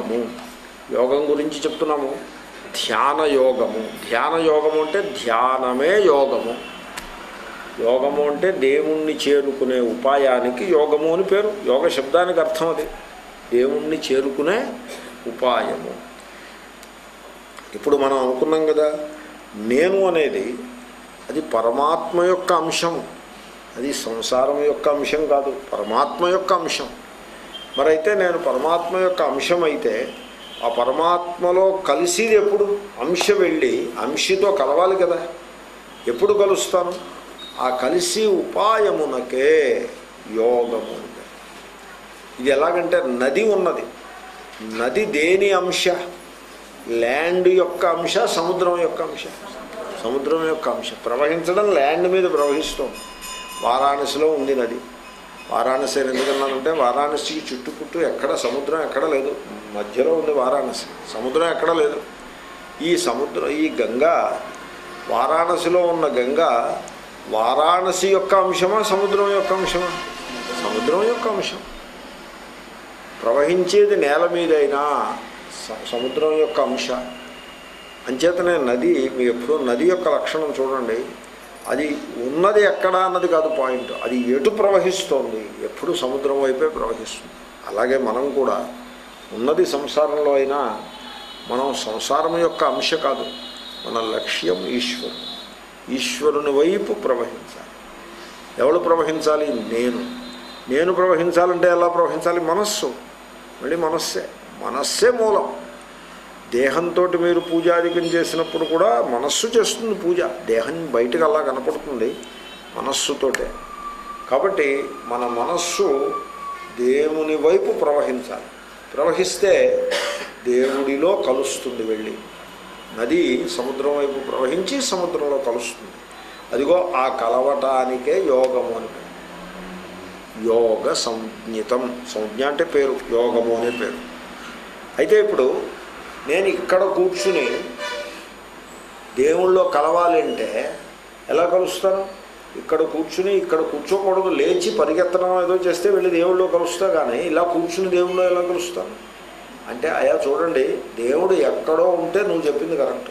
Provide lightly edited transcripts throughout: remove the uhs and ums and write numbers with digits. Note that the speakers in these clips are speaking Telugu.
యోగము. యోగం గురించి చెప్తున్నాము. ధ్యాన యోగము. ధ్యాన యోగము అంటే ధ్యానమే యోగము. యోగము అంటే దేవుణ్ణి చేరుకునే ఉపాయానికి యోగము అని పేరు. యోగ శబ్దానికి అర్థం అది, దేవుణ్ణి చేరుకునే ఉపాయము. ఇప్పుడు మనం అనుకున్నాం కదా, నేను అనేది అది పరమాత్మ యొక్క అంశం, అది సంసారం యొక్క అంశం కాదు, పరమాత్మ యొక్క అంశం. మరైతే నేను పరమాత్మ యొక్క అంశం అయితే ఆ పరమాత్మలో కలిసిది ఎప్పుడు? అంశ వెళ్ళి అంశతో కలవాలి కదా. ఎప్పుడు కలుస్తాను? ఆ కలిసి ఉపాయమునకే యోగము. ఇది ఎలాగంటే నది ఉన్నది. నది దేని అంశ? ల్యాండ్ యొక్క అంశ, సముద్రం యొక్క అంశ? సముద్రం యొక్క అంశ. ప్రవహించడం ల్యాండ్ మీద ప్రవహిస్తుంది. వారాణసిలో ఉంది నది. వారాణసి ఎందుకన్నానంటే వారాణసికి చుట్టుపుట్టు ఎక్కడ సముద్రం ఎక్కడ లేదు, మధ్యలో ఉంది వారాణసి. సముద్రం ఎక్కడ లేదు. ఈ గంగా, వారాణసిలో ఉన్న గంగా వారాణసి యొక్క అంశమా, సముద్రం యొక్క అంశమా? సముద్రం యొక్క అంశం. ప్రవహించేది నేల మీదైనా సముద్రం యొక్క అంశ. అంచేతనే నది, మీ ఎప్పుడూ నది యొక్క లక్షణం చూడండి, అది ఉన్నది ఎక్కడ అన్నది కాదు పాయింట్, అది ఎటు ప్రవహిస్తోంది, ఎప్పుడు సముద్రం వైపే ప్రవహిస్తుంది. అలాగే మనం కూడా ఉన్నది సంసారంలో అయినా మనం సంసారం యొక్క అంశ కాదు, మన లక్ష్యం ఈశ్వరుడు. ఈశ్వరుని వైపు ప్రవహించాలి. ఎవరు ప్రవహించాలి? నేను ప్రవహించాలంటే ఎలా ప్రవహించాలి? మనస్సు. మళ్ళీ మనస్సే మూలం. దేహంతో మీరు పూజాధికం చేసినప్పుడు కూడా మనస్సు చేస్తుంది పూజ. దేహం బయటకు అలా కనపడుతుంది మనస్సుతోటే. కాబట్టి మన మనస్సు దేవుని వైపు ప్రవహించాలి. ప్రవహిస్తే దేవుడిలో కలుస్తుంది. వెళ్ళి నది సముద్రం వైపు ప్రవహించి సముద్రంలో కలుస్తుంది. అదిగో ఆ కలవటానికే యోగము అని పేరు. యోగ సంజ్ఞితం. సంజ్ఞ అంటే పేరు, యోగము అనే పేరు. అయితే ఇప్పుడు నేను ఇక్కడ కూర్చుని దేవుళ్ళో కలవాలి అంటే ఎలా కలుస్తాను? ఇక్కడ కూర్చుని ఇక్కడ కూర్చోకూడదు, లేచి పరిగెత్తడం ఏదో చేస్తే వెళ్ళి దేవుళ్ళో కలుస్తా. కానీ ఇలా కూర్చుని దేవుళ్ళో ఎలా కలుస్తాను అంటే, అయ్యా చూడండి, దేవుడు ఎక్కడో ఉంటే నువ్వు చెప్పింది కరెక్ట్.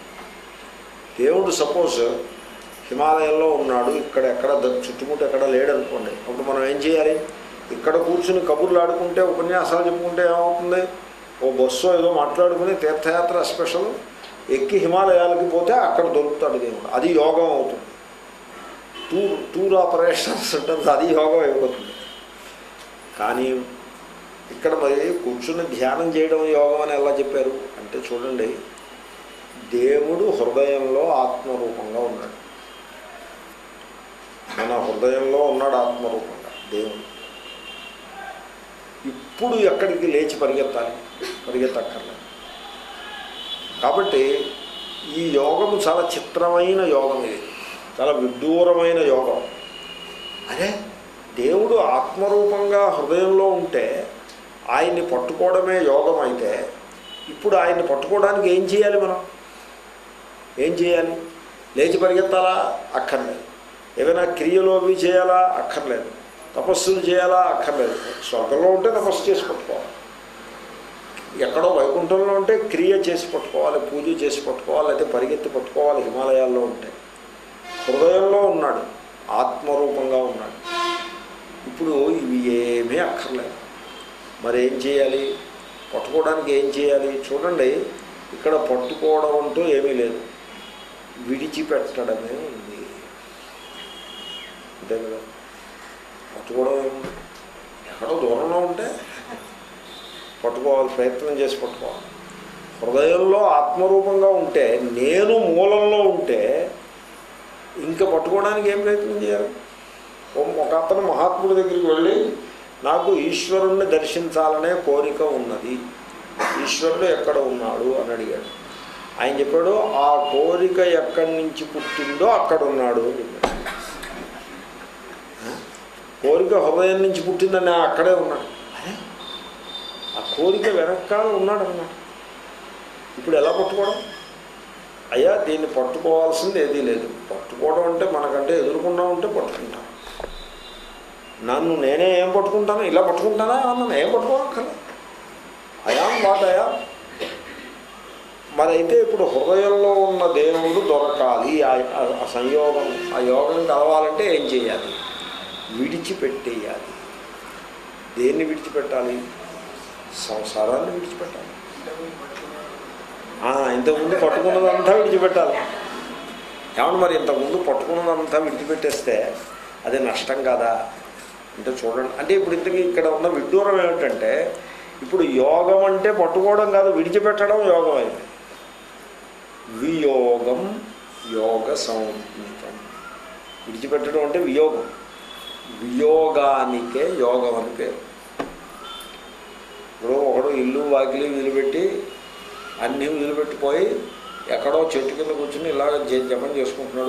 దేవుడు సపోజ్ హిమాలయంలో ఉన్నాడు, ఇక్కడ ఎక్కడ చుట్టుముట్టు ఎక్కడ లేడనుకోండి. అప్పుడు మనం ఏం చేయాలి? ఇక్కడ కూర్చుని కబుర్లు ఆడుకుంటే, ఉపన్యాసాలు చెప్పుకుంటే ఏమవుతుంది? ఓ బస్సు ఏదో మాట్లాడుకుని తీర్థయాత్ర స్పెషల్ ఎక్కి హిమాలయాలకి పోతే అక్కడ దొరుకుతాడు దేవుడు. అది యోగం అవుతుంది. టూర్ ఆపరేషన్స్ ఉంటుంది, అది యోగం అయిపోతుంది. కానీ ఇక్కడ మరి కూర్చుని ధ్యానం చేయడం యోగం అని ఎలా చెప్పారు అంటే, చూడండి, దేవుడు హృదయంలో ఆత్మరూపంగా ఉన్నాడు. మన హృదయంలో ఉన్నాడు ఆత్మరూపంగా దేవుడు. ఇప్పుడు ఎక్కడికి లేచి పరిగెత్తక్కర్లేదు. కాబట్టి ఈ యోగము చాలా చిత్రమైన యోగం. ఇది చాలా విడ్డూరమైన యోగం. అరే, దేవుడు ఆత్మరూపంగా హృదయంలో ఉంటే ఆయన్ని పట్టుకోవడమే యోగం అయితే, ఇప్పుడు ఆయన్ని పట్టుకోవడానికి ఏం చేయాలి? మనం ఏం చేయాలి? లేచి పరిగెత్తాలా? అక్కర్లేదు. ఏమైనా క్రియలోవి చేయాలా? అక్కర్లేదు. తపస్సులు చేయాలా? అక్కర్లేదు. స్వర్గంలో ఉంటే తపస్సు చేసి పట్టుకోవాలి, ఎక్కడో వైకుంఠంలో ఉంటే క్రియ చేసి పట్టుకోవాలి, పూజ చేసి పట్టుకోవాలి, అయితే పరిగెత్తి పట్టుకోవాలి. హిమాలయాల్లో ఉంటే హృదయంలో ఉన్నాడు, ఆత్మరూపంగా ఉన్నాడు. ఇప్పుడు ఇవి ఏమీ అక్కర్లేదు. మరి ఏం చేయాలి? పట్టుకోవడానికి ఏం చేయాలి? చూడండి, ఇక్కడ పట్టుకోవడం అంటూ ఏమీ లేదు, విడిచిపెట్టడమే ఉంది. అంతే కదా. పట్టుకోవడం ఏముంది? ఎక్కడో దూరంలో ఉంటే పట్టుకోవాలి, ప్రయత్నం చేసి పట్టుకోవాలి. హృదయంలో ఆత్మరూపంగా ఉంటే, నేను మూలంలో ఉంటే ఇంకా పట్టుకోవడానికి ఏం ప్రయత్నం చేయాలి? ఒక అతను మహాత్ముడి దగ్గరికి వెళ్ళి, నాకు ఈశ్వరుణ్ణి దర్శించాలనే కోరిక ఉన్నది, ఈశ్వరుడు ఎక్కడ ఉన్నాడు అని అడిగాడు. ఆయన చెప్పాడు, ఆ కోరిక ఎక్కడి నుంచి పుట్టిందో అక్కడ ఉన్నాడు అని చెప్పాడు. కోరిక హృదయం నుంచి పుట్టిందని అక్కడే ఉన్నాడు. ఆ కోరిక వెనకాల ఉన్నాడు అన్నమాట. ఇప్పుడు ఎలా పట్టుకోవడం? అయ్యా, దీన్ని పట్టుకోవాల్సింది ఏదీ లేదు. పట్టుకోవడం అంటే మనకంటే ఎదురుకుండా ఉంటే పట్టుకుంటాం. నన్ను నేనే ఏం పట్టుకుంటాను? ఇలా పట్టుకుంటానా? అన్నాను. ఏం పట్టుకోవాలి? I am what I am. మరైతే ఇప్పుడు హృదయంలో ఉన్న దేవుడు దొరకాలి, ఆ సంయోగం, ఆ యోగం కలవాలంటే ఏం చేయాలి? విడిచిపెట్టేయాలి. దేన్ని విడిచిపెట్టాలి? సంసారాన్ని విడిచిపెట్టాలి. ఇంతకుముందు పట్టుకున్నదంతా విడిచిపెట్టాలి. ఏమన్నా మరి ఇంతకుముందు పట్టుకున్నదంతా విడిచిపెట్టేస్తే అది నష్టం కాదా అంటే చూడండి. అంటే ఇప్పుడు ఇంతకీ ఇక్కడ ఉన్న విడ్డూరం ఏమిటంటే, ఇప్పుడు యోగం అంటే పట్టుకోవడం కాదు, విడిచిపెట్టడం యోగం అయింది. వియోగం యోగ సంహితం. విడిచిపెట్టడం అంటే వియోగం. వియోగానికే యోగం అని పేరు. ఇప్పుడు ఒకడు ఇల్లు వాకిలి వదిలిపెట్టి అన్నీ వదిలిపెట్టిపోయి ఎక్కడో చెట్టు కింద కూర్చుని ఇలాగ జపం చేసుకుంటున్నాడు.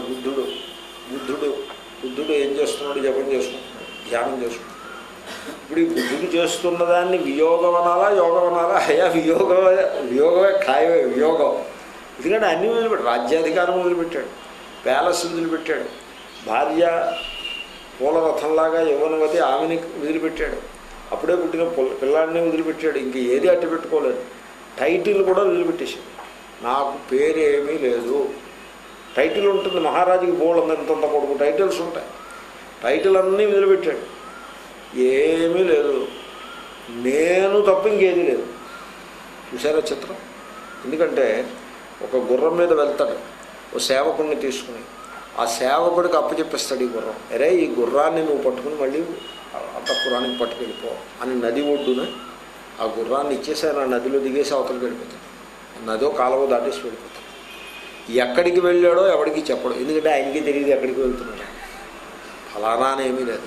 బుద్ధుడు ఏం చేస్తున్నాడు? జపం చేసుకుంటున్నాడు, ధ్యానం చేసుకుంటున్నాడు. ఇప్పుడు ఈ బుద్ధుడు చేస్తున్న దాన్ని వియోగం అనాలా, యోగం అనాలా? అయ్యా వియోగమే ఖాయమే వియోగం. ఎందుకంటే అన్నీ వదిలిపెట్టాడు. రాజ్యాధికారం వదిలిపెట్టాడు, ప్యాలెస్ వదిలిపెట్టాడు, భార్య పూలరథంలాగా యవ్వనవతి ఆమెని వదిలిపెట్టాడు, అప్పుడే పుట్టిన పిల్లాడిని వదిలిపెట్టాడు, ఇంక ఏది అట్టు పెట్టుకోలేదు. టైటిల్ కూడా వదిలిపెట్టేసాడు. నాకు పేరు ఏమీ లేదు. టైటిల్ ఉంటుంది, మహారాజుకి బోల్డ్ ఎంతంత కొడుకు టైటిల్స్ ఉంటాయి. టైటిల్ అన్నీ వదిలిపెట్టాడు. ఏమీ లేదు, నేను తప్ప ఇంకేది లేదు. చూసారా చిత్రం? ఎందుకంటే ఒక గుర్రం మీద వెళ్తాడు, ఓ సేవకుడిని తీసుకుని, ఆ సేవకుడికి అప్పచెప్పిస్తాడు ఈ గుర్రం. అరే ఈ గుర్రాన్ని నువ్వు పట్టుకుని మళ్ళీ అంతఃపురానికి పట్టుకెళ్ళిపో అని నది ఒడ్డున ఆ గుర్రాన్ని ఇచ్చేసారు. ఆ నదిలో దిగేసి అవతలకి వెళ్ళిపోతాడు. నదో కాలువ దాటేసి వెళ్ళిపోతాడు. ఎక్కడికి వెళ్ళాడో ఎవరికి చెప్పడు, ఎందుకంటే ఆయనకి తెలియదు ఎక్కడికి వెళ్తున్నాడు. ఫలానా ఏమీ లేదు,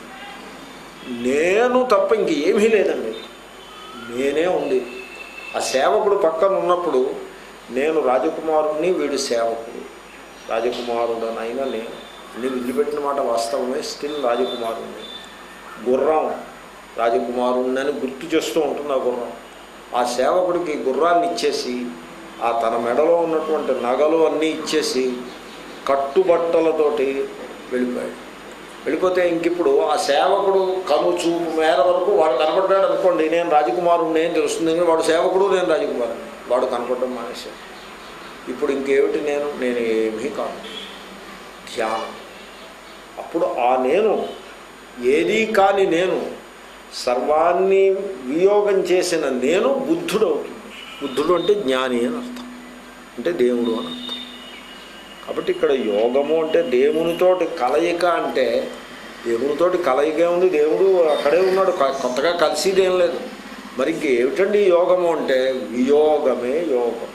నేను తప్ప ఇంకేమీ లేదండి, నేనే ఉంది. ఆ సేవకుడు పక్కన ఉన్నప్పుడు నేను రాజకుమారుణ్ణి, వీడు సేవకుడు, రాజకుమారుడనైనా నేను అన్ని వదిలిపెట్టిన మాట వాస్తవమే, స్టిల్ రాజకుమారుణ్ణి. గుర్రం రాజకుమారుణ్ణి అని గుర్తు చేస్తూ ఉంటుంది ఆ గుర్రం. ఆ సేవకుడికి గుర్రాన్ని ఇచ్చేసి ఆ తన మెడలో ఉన్నటువంటి నగలు అన్నీ ఇచ్చేసి కట్టుబట్టలతోటి వెళ్ళిపోయాడు. వెళ్ళిపోతే ఇంకిప్పుడు ఆ సేవకుడు కను చూపు మేర వరకు వాడు కనపడ్డాడు అనుకోండి, నేను రాజకుమారుణ్ణి ఏం తెలుస్తుంది, వాడు సేవకుడు, నేను రాజకుమారుని, వాడు కనపడడం మానేశాడు. ఇప్పుడు ఇంకేమిటి నేను ఏమీ కాదు, ధ్యానం. అప్పుడు ఆ నేను ఏదీ కాని నేను, సర్వాన్ని వియోగం చేసిన నేను బుద్ధుడు అవుతుంది. బుద్ధుడు అంటే జ్ఞాని అని అర్థం, అంటే దేవుడు అని అర్థం. కాబట్టి ఇక్కడ యోగము అంటే దేవునితోటి కలయిక. అంటే దేవునితోటి కలయిక ఉంది, దేవుడు అక్కడే ఉన్నాడు, కొత్తగా కలిసిదేం లేదు. మరి ఇంకేమిటండి యోగము అంటే వియోగమే యోగం.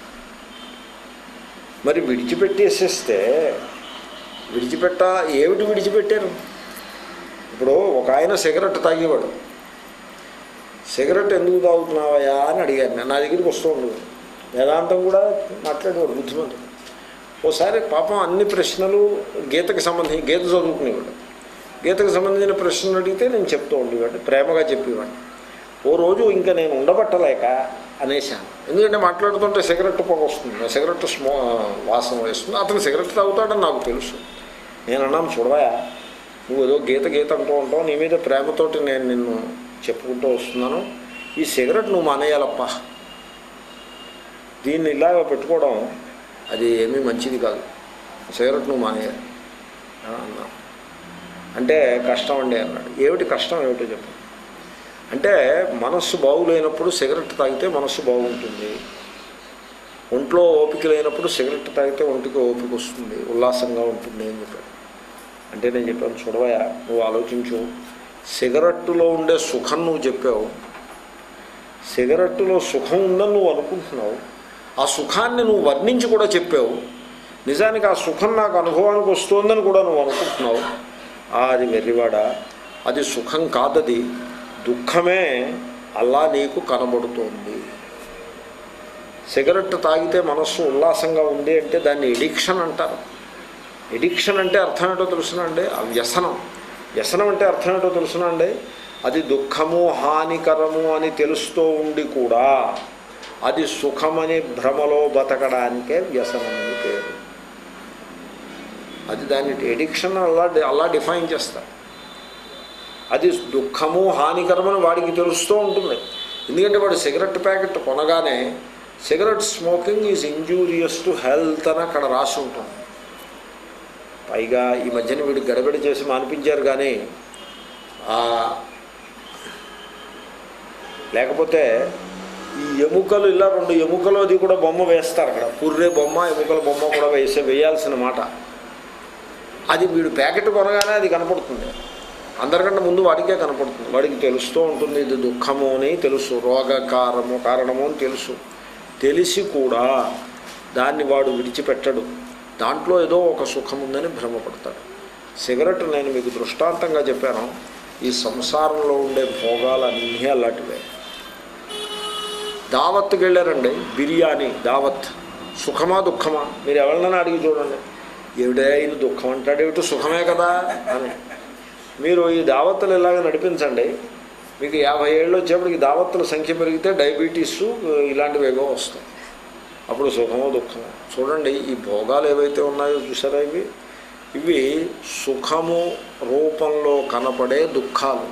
మరి విడిచిపెట్టేసేస్తే ఏమిటి విడిచిపెట్టారు? ఇప్పుడు ఒక ఆయన సిగరెట్ తాగేవాడు. సిగరెట్ ఎందుకు తాగుతున్నావయ్యా అని అడిగాను. నా దగ్గరికి వస్తూ ఉండదు, వేదాంతం కూడా మాట్లాడేవాడు బుద్ధిమంతుడు. ఓసారి పాపం అన్ని ప్రశ్నలు గీతకు సంబంధించి, గీత చదువుకునేవాడు, గీతకు సంబంధించిన ప్రశ్నలు అడిగితే నేను చెప్తూ ఉండేవాడు, ప్రేమగా చెప్పేవాడిని. ఓ రోజు ఇంకా నేను ఉండబట్టలేక అనేశాను. ఎందుకంటే మాట్లాడుతుంటే సిగరెట్ పొగ వస్తుంది, సిగరెట్ వాసన వేస్తుంది. అతను సిగరెట్ తాగుతాడని నాకు తెలుసు. నేను అన్నాను, చూడవా నువ్వు ఏదో గీత అంటూ ఉంటావు, నీ మీద ప్రేమతోటి నేను నిన్ను చెప్పుకుంటూ వస్తున్నాను, ఈ సిగరెట్ నువ్వు మానేయాలప్ప, దీన్ని ఇలాగ పెట్టుకోవడం అది ఏమీ మంచిది కాదు, సిగరెట్ నువ్వు మానేయాలి అన్నా. అంటే కష్టం అండి అన్నాడు. ఏమిటి కష్టం, ఏమిటో చెప్పు. అంటే మనస్సు బాగులేనప్పుడు సిగరెట్ తాగితే మనస్సు బాగుంటుంది, ఒంట్లో ఓపిక లేనప్పుడు సిగరెట్ తాగితే ఒంటికి ఓపిక వస్తుంది, ఉల్లాసంగా ఉంటుంది అని చెప్పాడు. అంటే నేను చెప్పాను, చూడవయా నువ్వు ఆలోచించు, సిగరెట్టులో ఉండే సుఖం నువ్వు చెప్పావు, సిగరెట్టులో సుఖం ఉందని నువ్వు అనుకుంటున్నావు, ఆ సుఖాన్ని నువ్వు వర్ణించి కూడా చెప్పావు, నిజానికి ఆ సుఖం నాకు అనుభవానికి వస్తుందని కూడా నువ్వు అనుకుంటున్నావు. అది వెర్రివాడా, అది సుఖం కాదది దుఃఖమే అలా నీకు కనబడుతోంది. సిగరెట్ తాగితే మనస్సు ఉల్లాసంగా ఉంది అంటే దాన్ని ఎడిక్షన్ అంటారు. ఎడిక్షన్ అంటే అర్థం ఏంటో తెలుసునండి, వ్యసనం. వ్యసనం అంటే అర్థం ఏంటో తెలుసునండి, అది దుఃఖము హానికరము అని తెలుస్తూ ఉండి కూడా అది సుఖమని భ్రమలో బతకడానికే వ్యసనం అని పేరు. అది దాన్ని ఎడిక్షన్ అలా డిఫైన్ చేస్తారు. అది దుఃఖము హానికరమని వాడికి తెలుస్తూ ఉంటుంది, ఎందుకంటే వాడు సిగరెట్ ప్యాకెట్ కొనగానే cigarette smoking is injurious to health అని అక్కడ రాసి ఉంటుంది. పైగా ఈ మధ్యన వీడు గడబడి చేసి మానిపించారు కానీ లేకపోతే ఈ ఎముకలు ఇలా 2 ఎముకలు అది కూడా బొమ్మ వేస్తారు అక్కడ, పుర్రే బొమ్మ ఎముకల బొమ్మ కూడా వేయాల్సిన మాట. అది వీడు ప్యాకెట్ కొనగానే అది కనపడుతుంది, అందరికంటే ముందు వాడికే కనపడుతుంది. వాడికి తెలుస్తూ ఉంటుంది ఇది దుఃఖము అని తెలుసు, కారణము అని తెలుసు. తెలిసి కూడా దాన్ని వాడు విడిచిపెట్టడు, దాంట్లో ఏదో ఒక సుఖం ఉందని భ్రమపడతాడు. సిగరెట్ నేను మీకు దృష్టాంతంగా చెప్పాను. ఈ సంసారంలో ఉండే భోగాలన్నీ అలాంటివే. దావత్కి వెళ్ళారండి, బిర్యానీ దావత్, సుఖమా దుఃఖమా? మీరు ఎవరినైనా అడిగి చూడండి, ఏమిటే ఇది దుఃఖం అంటాడు, ఏమిటి సుఖమే కదా అని. మీరు ఈ దావత్తులు ఇలాగ నడిపించండి, మీకు 50 ఏళ్ళు వచ్చేప్పటికి దావత్తుల సంఖ్య పెరిగితే డయాబెటీస్ ఇలాంటివి ఏవో వస్తాయి. అప్పుడు సుఖమో దుఃఖమో. చూడండి ఈ భోగాలు ఏవైతే ఉన్నాయో చూసారా, ఇవి సుఖము రూపంలో కనపడే దుఃఖాలు.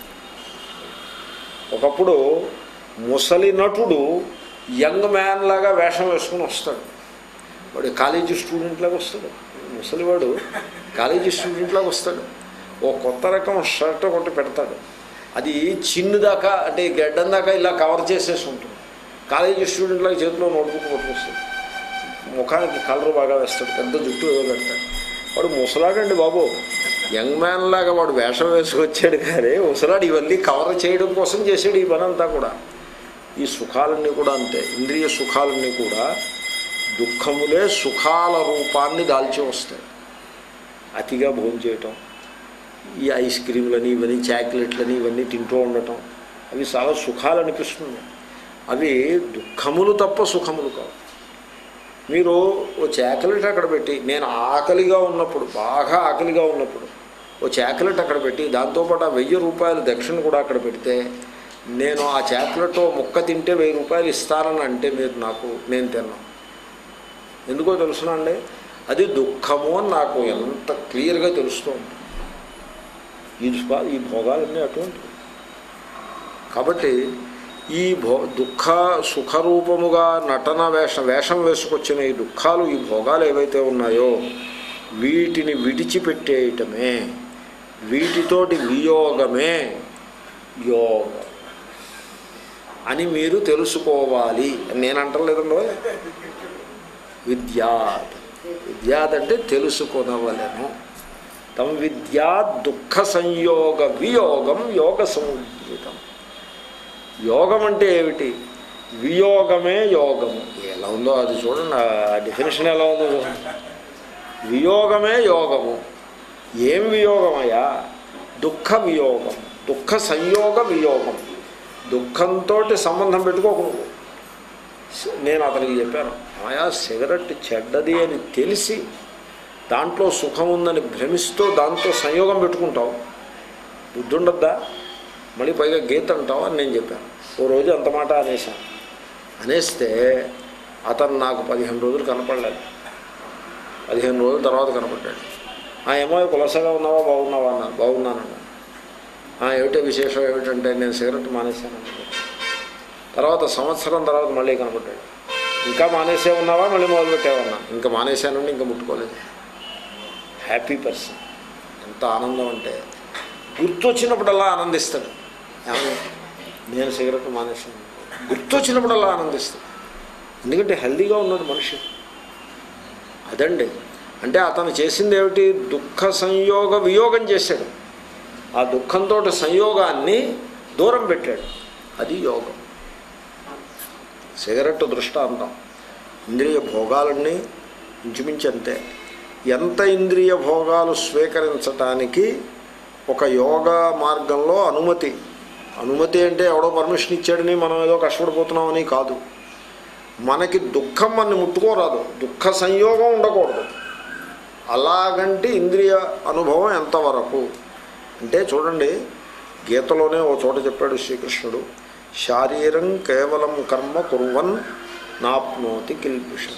ఒకప్పుడు ముసలి నటుడు యంగ్ మ్యాన్ లాగా వేషం వేసుకుని వస్తాడు, వాడు కాలేజీ స్టూడెంట్ లాగా వస్తాడు. ముసలివాడు కాలేజీ స్టూడెంట్ లాగా వస్తాడు, ఓ కొత్త రకం షర్ట్ ఒకటి పెడతాడు, అది చిన్ను దాకా అంటే గడ్డం దాకా ఇలా కవర్ చేసేసి ఉంటుంది. కాలేజీ స్టూడెంట్ లాగా చేతిలో నోట్బుక్ పట్టుకొస్తాడు, ముఖానికి కలర్ బాగా వేస్తాడు, పెద్ద జుట్టు ఏదో పెడతాడు. వాడు ముసలాడండి బాబు, యంగ్ మ్యాన్ లాగా వాడు వేషం వేసుకొచ్చాడు కానీ ముసలాడు ఇవన్నీ కవర్ చేయడం కోసం చేసాడు ఈ పని అంతా కూడా. ఈ సుఖాలన్నీ కూడా అంతే, ఇంద్రియ సుఖాలన్నీ కూడా దుఃఖములే సుఖాల రూపాన్ని దాల్చి వస్తాయి. అతిగా భోజనం చేయటం, ఈ ఐస్ క్రీములని ఇవన్నీ చాక్లెట్లని ఇవన్నీ తింటూ ఉండటం, అవి చాలా సుఖాలు అనిపిస్తుంది. అవి దుఃఖములు తప్ప సుఖములు కావు. మీరు ఓ చాక్లెట్ అక్కడ పెట్టి, నేను ఆకలిగా ఉన్నప్పుడు, బాగా ఆకలిగా ఉన్నప్పుడు ఓ చాక్లెట్ అక్కడ పెట్టి దాంతోపాటు 1000 రూపాయలు దక్షిణ కూడా అక్కడ పెడితే, నేను ఆ చాక్లెట్ ముక్క తింటే 1000 రూపాయలు ఇస్తానని అంటే మీరు నేను తిన్నాను. ఎందుకో తెలుసునండి, అది దుఃఖము అని నాకు ఎంత క్లియర్గా తెలుస్తూ ఉంటుంది. ఈ భోగాలన్నీ అటువంటివి. కాబట్టి ఈ దుఃఖ సుఖరూపముగా నటన వేషం వేసుకొచ్చిన ఈ దుఃఖాలు, ఈ భోగాలు ఏవైతే ఉన్నాయో వీటిని విడిచిపెట్టేయటమే, వీటితోటి వియోగమే యోగం అని మీరు తెలుసుకోవాలి. నేను అంటలేదండో, విద్యాత్ అంటే తెలుసుకొనవలెను. తం విద్యాత్ దుఃఖ సంయోగ వియోగం యోగ సముద్రితం. యోగం అంటే ఏమిటి? వియోగమే యోగము. ఎలా ఉందో అది చూడండి, ఆ డెఫినేషన్ ఎలా ఉందో చూడండి. వియోగమే యోగము. ఏం వియోగమయ్యా? దుఃఖ వియోగం, దుఃఖ సంయోగ వియోగం. దుఃఖంతో సంబంధం పెట్టుకోకూడదు. నేను అతనికి చెప్పాను, ఆయా సిగరెట్ చెడ్డది అని తెలిసి దాంట్లో సుఖం ఉందని భ్రమిస్తూ దాంతో సంయోగం పెట్టుకుంటావు, బుద్ధి ఉండద్దా? మళ్ళీ పైగా గీత అంటావు అని నేను చెప్పాను. ఓ రోజు అంత మాట అనేసాను. అనేస్తే అతను నాకు 15 రోజులు కనపడలేదు. 15 రోజుల తర్వాత కనపడ్డాడు. ఏమో కులసగా ఉన్నావా, బాగున్నావా అన్నాను. బాగున్నానన్నా. ఏమిటో విశేషం ఏమిటంటే నేను సిగరెట్ మానేశాను. తర్వాత సంవత్సరం తర్వాత మళ్ళీ కనపడ్డాడు. ఇంకా మానేసే ఉన్నావా, మళ్ళీ మొదలుపెట్టావన్నా? ఇంకా మానేశానండి, ఇంకా ముట్టుకోలేదు. Happy person. ఎంత ఆనందం అంటే గుర్తొచ్చినప్పుడల్లా ఆనందిస్తాడు. నేను సిగరెట్ మానేశాను, గుర్తొచ్చినప్పుడల్లా ఆనందిస్తాడు. ఎందుకంటే హెల్దీగా ఉన్నాడు మనిషి. అదండి. అంటే అతను చేసింది ఏమిటి? దుఃఖ సంయోగ వియోగం చేశాడు. ఆ దుఃఖంతో సంయోగాన్ని దూరం పెట్టాడు. అది యోగం. సిగరెట్ దృష్టాంతం. ఇంద్రియ భోగాలన్నీ ఇంచుమించి అంతే. ఎంత ఇంద్రియ భోగాలు స్వీకరించటానికి ఒక యోగా మార్గంలో అనుమతి అంటే ఎవడో పర్మిషన్ ఇచ్చాడని మనం ఏదో కష్టపడిపోతున్నామని కాదు. మనకి దుఃఖం మనని ముట్టుకోరాదు, దుఃఖ సంయోగం ఉండకూడదు. అలాగంటే ఇంద్రియ అనుభవం ఎంతవరకు అంటే చూడండి, గీతలోనే ఓ చోట చెప్పాడు శ్రీకృష్ణుడు, శారీరం కేవలం కర్మ కుర్వన్ నాప్నోతి కిల్పిషం.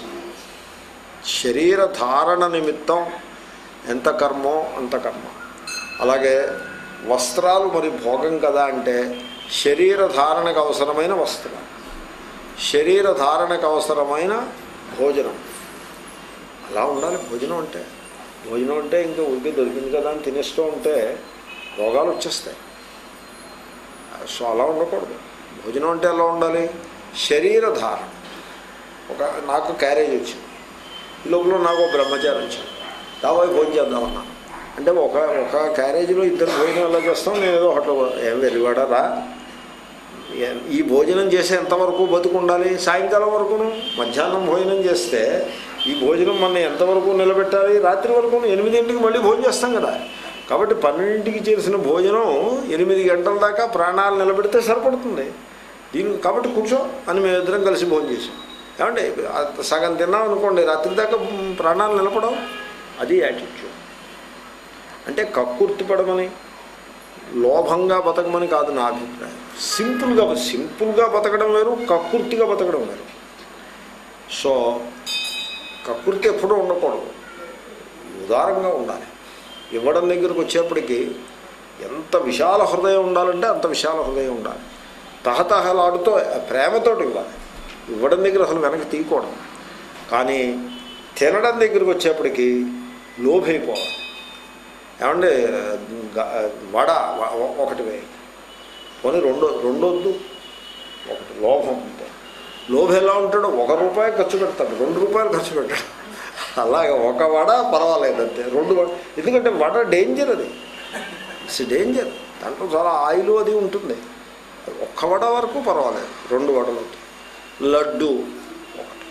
శరీర ధారణ నిమిత్తం ఎంత కర్మో అంత కర్మ. అలాగే వస్త్రాలు మరి భోగం కదా అంటే శరీర ధారణకు అవసరమైన వస్త్రం, శరీర ధారణకు అవసరమైన భోజనం. అలా ఉండాలి భోజనం అంటే. భోజనం అంటే ఇంకా ఊరికి దొరికింది కదా అని తినేస్తూ ఉంటే రోగాలు వచ్చేస్తాయి. సో అలా ఉండకూడదు. భోజనం అంటే ఎలా ఉండాలి? శరీర ధారణ. నాకు క్యారేజ్ వచ్చింది, ఈ లోపల నాకు బ్రహ్మచారి వచ్చింది, దాబాయి భోజనం చేద్దామన్నా అంటే ఒక క్యారేజీలో ఇద్దరు భోజనం ఎలా చేస్తాం? నేను ఏదో హోటల్ ఏం వెలివాడరా, ఈ భోజనం చేసే ఎంతవరకు బతుకుండాలి? సాయంకాలం వరకును. మధ్యాహ్నం భోజనం చేస్తే ఈ భోజనం మనం ఎంతవరకు నిలబెట్టాలి? రాత్రి వరకు. 8ంటికి మళ్ళీ భోజనం చేస్తాం కదా. కాబట్టి 12ంటికి చేసిన భోజనం 8 గంటల దాకా ప్రాణాలు నిలబెడితే సరిపడుతుంది దీనికి. కాబట్టి కూర్చో అని మేము ఇద్దరం కలిసి భోజనం చేసాం. ఏమంటే సగం తిన్నాం అనుకోండి, రాత్రి దాకా ప్రాణాలు నిలపడం. అది యాటిట్యూడ్ అంటే. కక్కుర్తి పడమని, లోభంగా బతకమని కాదు నా అభిప్రాయం. సింపుల్గా బతకడం వేరు, కక్కుర్తిగా బతకడం వేరు. సో కక్కుర్తి ఎప్పుడూ ఉండకూడదు, ఉదారంగా ఉండాలి. ఇవ్వడం దగ్గరకు వచ్చేప్పటికీ ఎంత విశాల హృదయం ఉండాలంటే అంత విశాల హృదయం ఉండాలి. తహతహలాడుతూ ప్రేమతో ఇవ్వాలి. ఇవ్వడం దగ్గర అసలు వెనక్కి తీయకూడదు. కానీ తినడం దగ్గరకు వచ్చేప్పటికీ లోభైపోవాలి. ఏమంటే వడ ఒకటి వేయి, పోనీ రెండొద్దు, ఒకటి. లోభం అంటే లోభం ఎలా ఉంటాడో ₹1 ఖర్చు పెడతాడు, ₹2 ఖర్చు పెట్టాడు. అలాగే ఒక వడ పర్వాలేదు అంతే, 2 వడ. ఎందుకంటే వడ డేంజర్, అది ఇట్స్ డేంజర్. దాంట్లో చాలా ఆయిల్ అది ఉంటుంది. ఒక్క వడ వరకు పర్వాలేదు, 2 వడలు. లడ్డు ఒకటి,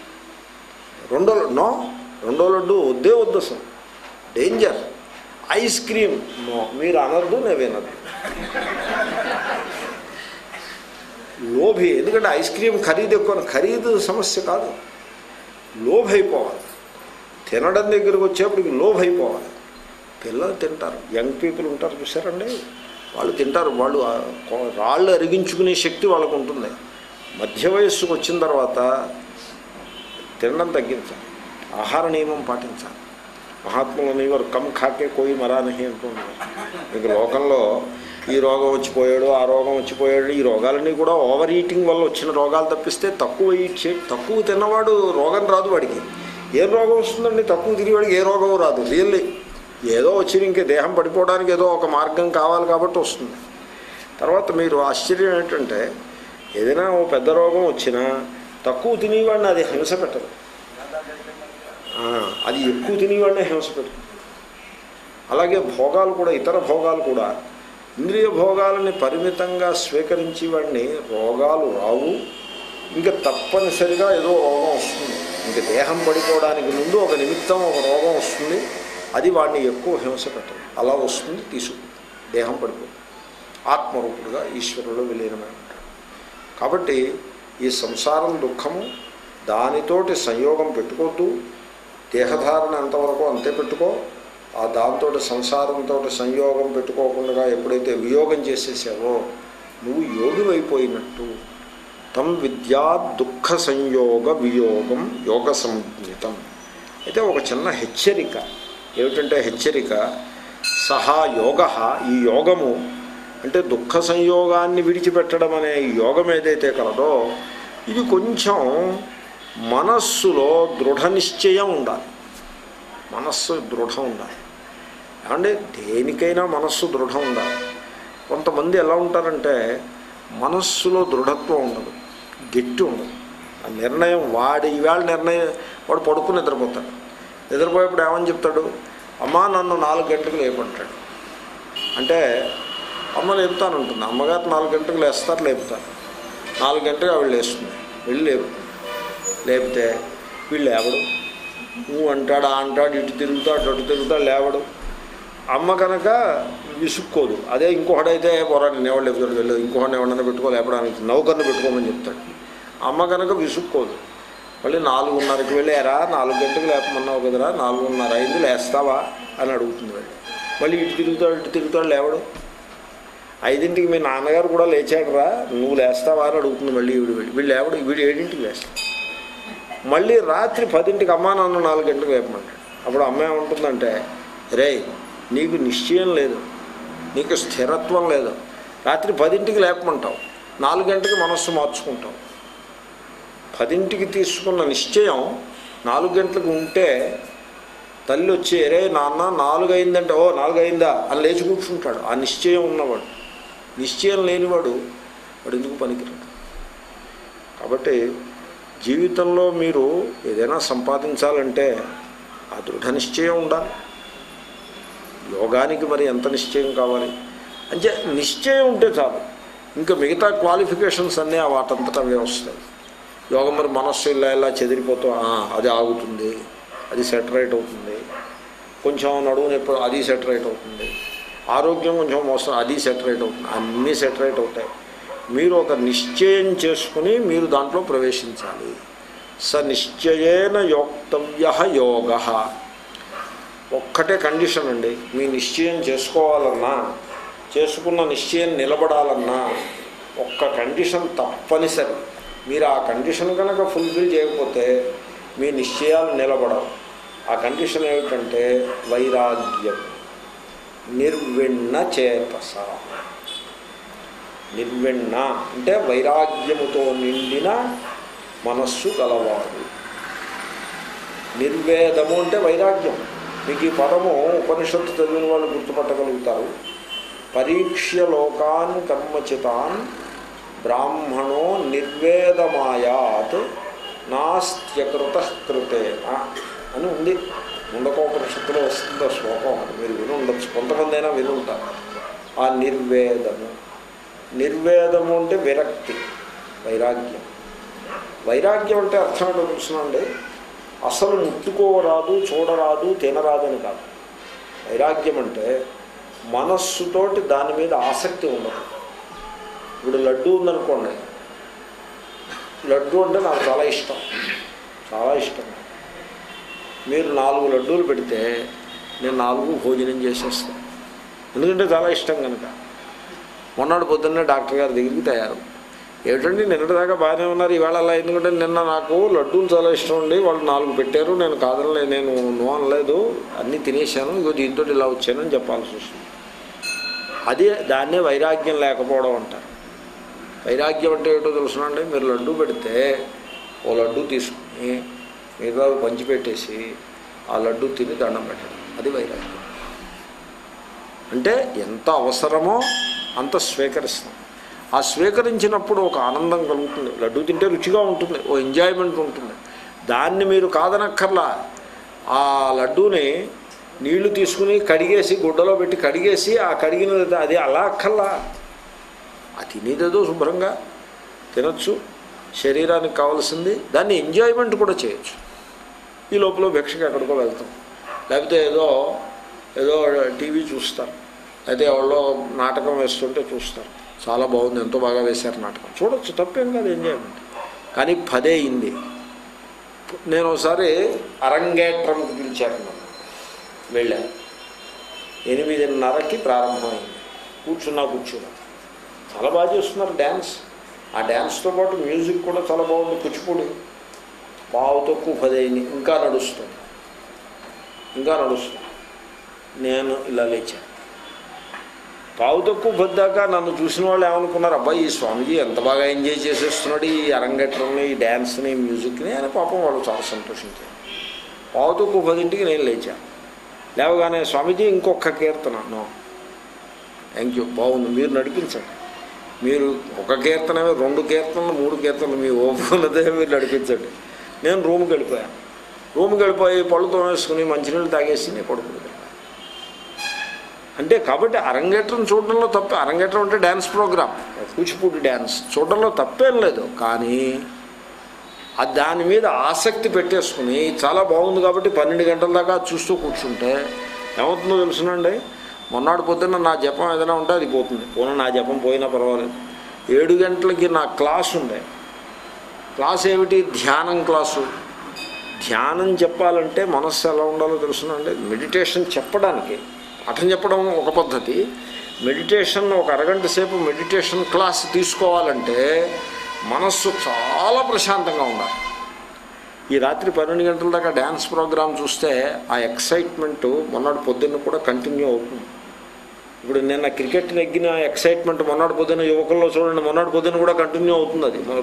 రెండో లడ్డు వద్దు అసలు, డేంజర్. ఐస్ క్రీమ్ నో, మీరు అనద్దు, నేను వినద్దు. లోభి, ఎందుకంటే ఐస్ క్రీమ్ ఖరీదు ఎక్కువ. ఖరీదు సమస్య కాదు, లోభైపోవాలి. తినడం దగ్గరకు వచ్చేప్పటికి లోభైపోవాలి. పిల్లలు తింటారు, యంగ్ పీపుల్ ఉంటారు చూసారండి, వాళ్ళు తింటారు. వాళ్ళు రాళ్ళు అరిగించుకునే శక్తి వాళ్ళకు ఉంటుంది. మధ్య వయస్సుకు వచ్చిన తర్వాత తినడం తగ్గించాలి, ఆహార నియమం పాటించాలి. మహాత్ములు అనేవారు కమ్ ఖాకే కోయి మరానహి అంటున్నారు. మీకు లోకంలో ఈ రోగం వచ్చిపోయాడు, ఆ రోగం వచ్చిపోయాడు, ఈ రోగాలన్నీ కూడా ఓవర్ ఈటింగ్ వల్ల వచ్చిన రోగాలు తప్పిస్తే తక్కువ తిన్నవాడు రోగం రాదు వాడికి. ఏం రోగం వస్తుందండి? తక్కువ తిరిగివాడికి ఏ రోగం రాదు. రియల్లీ ఏదో వచ్చి ఇంకే దేహం పడిపోవడానికి ఏదో ఒక మార్గం కావాలి కాబట్టి వస్తుంది. తర్వాత మీరు ఆశ్చర్యం ఏంటంటే ఏదైనా ఓ పెద్ద రోగం వచ్చినా తక్కువ తినేవాడిని అది హింస పెట్టదు, అది ఎక్కువ తినేవాడినే హింస పెట్టదు. అలాగే భోగాలు కూడా, ఇతర భోగాలు కూడా, ఇంద్రియ భోగాలని పరిమితంగా స్వీకరించి వాడిని రోగాలు రావు. ఇంకా తప్పనిసరిగా ఏదో రోగం వస్తుంది, ఇంక దేహం పడిపోవడానికి ముందు ఒక నిమిత్తం ఒక రోగం వస్తుంది, అది వాడిని ఎక్కువ హింస పెట్టదు. అలా వస్తుంది, దేహం పడిపోతుంది, ఆత్మరూపుడుగా ఈశ్వరులో విలీనమై ఉంటాడు. కాబట్టి ఈ సంసారం దుఃఖము, దానితోటి సంయోగం పెట్టుకోవద్దు. దేహధారణ ఎంతవరకు అంతే పెట్టుకో. ఆ దాంతో సంసారంతో సంయోగం పెట్టుకోకుండా ఎప్పుడైతే వియోగం చేసేసావో నువ్వు యోగివైపోయినట్టు. తం విద్యా దుఃఖ సంయోగ వియోగం యోగ సంజ్ఞితం. అయితే ఒక చిన్న హెచ్చరిక ఏమిటంటే, హెచ్చరిక సహా యోగ, ఈ యోగము అంటే దుఃఖ సంయోగాన్ని విడిచిపెట్టడం అనే ఈ యోగం ఏదైతే కలదో ఇది కొంచెం మనస్సులో దృఢ నిశ్చయం ఉండాలి. మనస్సు దృఢం ఉండాలి. అంటే దేనికైనా మనస్సు దృఢం ఉండాలి. కొంతమంది ఎలా ఉంటారంటే మనస్సులో దృఢత్వం ఉండదు, గట్టి ఉండదు. ఆ నిర్ణయం ఈవేళ నిర్ణయం వాడు పడుకుని నిద్రపోతాడు. నిద్రపోయేప్పుడు ఏమని చెప్తాడు? అమ్మ నన్ను 4 గంటలకు లేపంటాడు. అంటే అమ్మ లేపుతానంటుంది. అమ్మగారు 4 గంటలకు లేస్తారు, లేపుతారు. 4 గంటలకు ఆవిడ లేస్తుంది, వెళ్ళి లేపుతుంది. లేపితే వీళ్ళు లేవడు, నువ్వు అంటాడు, అంటాడు, ఇటు తిరుగుతాడు, అటు తిరుగుతాడు, లేవడు. అమ్మ కనుక విసుక్కోదు. అదే ఇంకొకడైతే పొరాన్ని ఎవరు లేపుతాడు, వెళ్ళదు, ఇంకొకటి ఎవడన్నా పెట్టుకో, లేపడానికి నౌకర్ని పెట్టుకోమని చెప్తాడు. అమ్మ కనుక విసుక్కోదు. మళ్ళీ 4:30కి వెళ్ళారా, 4 గంటలకు లేపమన్నావు కదరా, 4:30 అయింది, లేస్తావా అని అడుగుతుంది. మళ్ళీ ఇటు తిరుగుతాడు, లేవడు. 5ంటికి మీ నాన్నగారు కూడా లేచాడురా, నువ్వు లేస్తావా అని అడుగుతుంది. మళ్ళీ వీళ్ళు లేవడు. వీడు 7ంటికి లేస్తాడు. మళ్ళీ రాత్రి 10ంటికి అమ్మ నన్ను 4 గంటలకు లేపమంటాడు. అప్పుడు అమ్మ ఏమంటుందంటే, రే నీకు నిశ్చయం లేదు, నీకు స్థిరత్వం లేదు, రాత్రి 10ంటికి లేపమంటావు, 4 గంటలకి మనస్సు మార్చుకుంటావు. 10ంటికి తీసుకున్న నిశ్చయం 4 గంటలకు ఉంటే తల్లి వచ్చి అరే నాన్న 4 అయిందంటే ఓ 4 అయిందా అని లేచి కూర్చుంటాడు. ఆ నిశ్చయం ఉన్నవాడు. నిశ్చయం లేనివాడు వాడు ఎందుకు పనికిరాడు. కాబట్టి జీవితంలో మీరు ఏదైనా సంపాదించాలంటే ఆ దృఢ నిశ్చయం ఉండాలి. యోగానికి మరి ఎంత నిశ్చయం కావాలి అంటే నిశ్చయం ఉంటే చాలు. ఇంకా మిగతా క్వాలిఫికేషన్స్ అన్నీ వాటంతటా అవే వస్తాయి. యోగం మరి మనస్సు ఇలా చెదిరిపోతూ అది ఆగుతుంది, అది సెటరేట్ అవుతుంది, కొంచెం నడువు నొప్పి అది సెటరేట్ అవుతుంది, ఆరోగ్యం కొంచెం మోసం అది సెటరేట్ అవుతుంది, అన్నీ సెటరేట్ అవుతాయి. మీరు ఒక నిశ్చయం చేసుకుని మీరు దాంట్లో ప్రవేశించాలి. స నిశ్చయేన యోక్తవ్య యోగ. ఒక్కటే కండిషన్ అండి. మీ నిశ్చయం చేసుకోవాలన్నా, చేసుకున్న నిశ్చయం నిలబడాలన్నా ఒక్క కండిషన్ తప్పనిసరి. మీరు ఆ కండిషన్ కనుక ఫుల్ఫిల్ చేయకపోతే మీ నిశ్చయాలు నిలబడవు. ఆ కండిషన్ ఏమిటంటే వైరాగ్యం. నిర్విణ్ణ చేతస. నిర్విణ్ణ అంటే వైరాగ్యముతో నిండిన మనస్సు గలవాడు. నిర్వేదము అంటే వైరాగ్యం. మీకు ఈ పదము ఉపనిషత్తు చదివిన వాళ్ళు గుర్తుపట్టగలుగుతారు. పరీక్ష్య లోకాన్ కర్మచితాన్ బ్రాహ్మణో నిర్వేదమాయాత్ నాస్త్యకృత కృతేన అని ఉంది. ముండకోపనిషత్తులో వస్తుందో శ్లోకం. మీరు విని ఉండొచ్చు, కొంతమంది అయినా విని ఉంటారు. ఆ నిర్వేదము. నిర్వేదము అంటే విరక్తి, వైరాగ్యం. వైరాగ్యం అంటే అర్థం ఏంటో తెలుసునండి. అసలు ముట్టుకోరాదు, చూడరాదు, తినరాదని కాదు. వైరాగ్యం అంటే మనస్సుతోటి దాని మీద ఆసక్తి ఉండదు. ఇప్పుడు లడ్డు ఉందనుకోండి, లడ్డు అంటే నాకు చాలా ఇష్టం, చాలా ఇష్టం. మీరు 4 లడ్డూలు పెడితే నేను 4 భోజనం చేసేస్తాను, ఎందుకంటే చాలా ఇష్టం కనుక. మొన్నటి పొద్దున్నే డాక్టర్ గారి దగ్గరికి తయారు. ఏమిటండి నిన్నటిదాకా బాగానే ఉన్నారు, ఈవేళ అలా ఎందుకంటే నిన్న నాకు లడ్డూలు చాలా ఇష్టం అండి, వాళ్ళు 4 పెట్టారు, నేను కాదనలే, నేను నో అనలేదు, అన్నీ తినేసాను, ఇగో దీంతో ఇలా వచ్చానని చెప్పాల్సి వస్తుంది. అదే దాన్నే వైరాగ్యం లేకపోవడం అంటారు. వైరాగ్యం అంటే ఏమిటో తెలుసునండి. మీరు లడ్డూ పెడితే ఓ లడ్డూ తీసుకుని మిగతా పంచిపెట్టేసి ఆ లడ్డూ తిని దండం పెట్టడం, అది వైరాగ్యం. అంటే ఎంత అవసరమో అంత స్వీకరిస్తాం. ఆ స్వీకరించినప్పుడు ఒక ఆనందం కలుగుతుంది. లడ్డూ తింటే రుచిగా ఉంటుంది, ఓ ఎంజాయ్మెంట్ ఉంటుంది. దాన్ని మీరు కాదనక్కర్లా. ఆ లడ్డూని నీళ్లు తీసుకుని కడిగేసి గుడ్డలో పెట్టి కడిగేసి ఆ కడిగిన అది అలా అక్కర్లా. ఆ తినేదేదో శుభ్రంగా తినచ్చు, శరీరానికి కావాల్సింది. దాన్ని ఎంజాయ్మెంట్ కూడా చేయొచ్చు. ఈ లోపల భిక్షకి ఎక్కడికో వెళ్తాం, లేకపోతే ఏదో ఏదో టీవీ చూస్తారు, అయితే ఎవరో నాటకం వేస్తుంటే చూస్తారు, చాలా బాగుంది, ఎంతో బాగా వేశారు నాటకం, చూడొచ్చు, తప్పేం కాదు, ఎంజాయ్మెంట్. కానీ 10 అయింది. నేను ఒకసారి అరంగేట్రంకి పిలిచాను, నన్ను వెళ్ళాను. 8:30కి ప్రారంభమైంది. కూర్చున్నా చాలా బాగా చేస్తున్నారు డ్యాన్స్. ఆ డ్యాన్స్తో పాటు మ్యూజిక్ కూడా చాలా బాగుంది. కూచిపూడి 9:15 అయింది. ఇంకా నడుస్తుంది. నేను ఇలా లేచాను. 9:10 దాకా నన్ను చూసిన వాళ్ళు ఏమనుకున్నారు, అబ్బాయి ఈ స్వామీజీ ఎంత బాగా ఎంజాయ్ చేసేస్తున్నాడు ఈ అరంగేట్రంని, ఈ డ్యాన్స్ని, మ్యూజిక్ని అని. పాపం వాళ్ళు చాలా సంతోషించారు. 9:10కి నేను లేచాను. లేవగానే స్వామీజీ ఇంకొక కీర్తన. నో థ్యాంక్ యూ, బాగుంది, మీరు నడిపించండి. మీరు ఒక కీర్తనమే, 2 కీర్తనలు, 3 కీర్తనలు మీ ఓపుకున్నదే మీరు నడిపించండి. నేను రూమ్కి వెళ్ళిపోయాను. పళ్ళు తోమేసుకుని మంచినీళ్ళు తాగేసి నేను పడుకుంటాను. అంటే కాబట్టి అరంగేట్రం చూడడంలో తప్పే. అరంగేట్రం అంటే డ్యాన్స్ ప్రోగ్రామ్, కూచిపూడి డ్యాన్స్ చూడడంలో తప్పేం లేదు. కానీ దాని మీద ఆసక్తి పెట్టేసుకుని చాలా బాగుంది కాబట్టి 12 గంటల దాకా చూస్తూ కూర్చుంటే ఏమవుతుందో తెలుసునండి. మొన్నటి పొద్దున్న నా జపం ఏదైనా ఉంటే అది పోతుంది. నా జపం పోయినా పర్వాలేదు. 7 గంటలకి నా క్లాస్ ఉండే. క్లాస్ ఏమిటి? ధ్యానం క్లాసు. ధ్యానం చెప్పాలంటే మనస్సు ఎలా ఉండాలో తెలుసునండి. మెడిటేషన్ చెప్పడానికి పాఠం చెప్పడం ఒక పద్ధతి. మెడిటేషన్ ఒక అరగంట సేపు మెడిటేషన్ క్లాస్ తీసుకోవాలంటే మనస్సు చాలా ప్రశాంతంగా ఉండాలి. ఈ రాత్రి 12 గంటల దాకా డ్యాన్స్ ప్రోగ్రాం చూస్తే ఆ ఎక్సైట్మెంటు మొన్నటి పొద్దున్న కూడా కంటిన్యూ అవుతుంది. ఇప్పుడు నిన్న క్రికెట్ నెగ్గిన ఎక్సైట్మెంట్ మొన్నటి పొద్దున యువకుల్లో చూడండి, మొన్నటి పొద్దున కూడా కంటిన్యూ అవుతుంది. అది